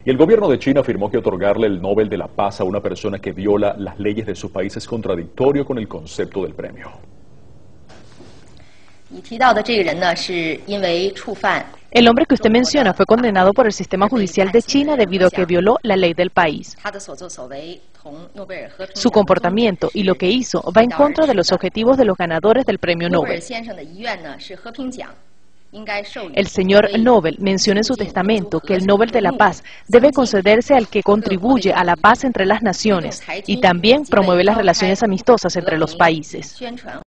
Y el gobierno de China afirmó que otorgarle el Nobel de la Paz a una persona que viola las leyes de su país es contradictorio con el concepto del premio. El hombre que usted menciona fue condenado por el sistema judicial de China debido a que violó la ley del país. Su comportamiento y lo que hizo va en contra de los objetivos de los ganadores del premio Nobel. El señor Nobel menciona en su testamento que el Nobel de la Paz debe concederse al que contribuye a la paz entre las naciones y también promueve las relaciones amistosas entre los países.